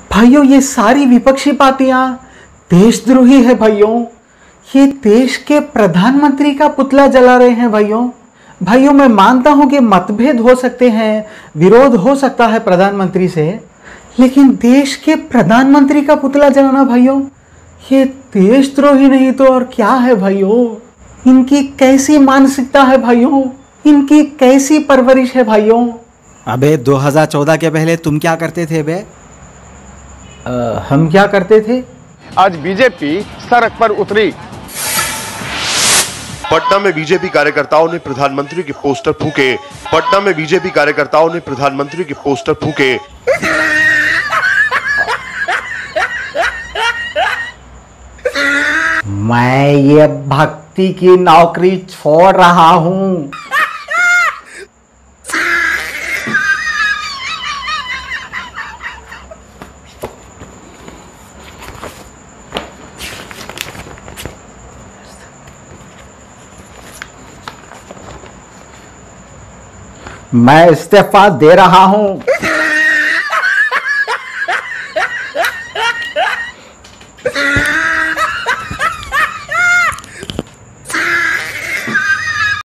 भाइयों ये सारी विपक्षी पार्टियां देशद्रोही है भाइयों। ये देश के प्रधानमंत्री का पुतला जला रहे हैं भाइयों मैं मानता हूं कि मतभेद हो सकते हैं, विरोध हो सकता है प्रधानमंत्री से, लेकिन देश के प्रधानमंत्री का पुतला जलाना भाइयों, ये देशद्रोही नहीं तो और क्या है भाइयों। इनकी कैसी मानसिकता है भाइयों, इनकी कैसी परवरिश है भाइयों। अबे 2014 के पहले तुम क्या करते थे बे? हम क्या करते थे? आज बीजेपी सड़क पर उतरी। पटना में बीजेपी कार्यकर्ताओं ने प्रधानमंत्री के पोस्टर फूके। पटना में बीजेपी कार्यकर्ताओं ने प्रधानमंत्री के पोस्टर फूके। मैं ये भक्ति की नौकरी छोड़ रहा हूं। मैं इस्तीफा दे रहा हूं।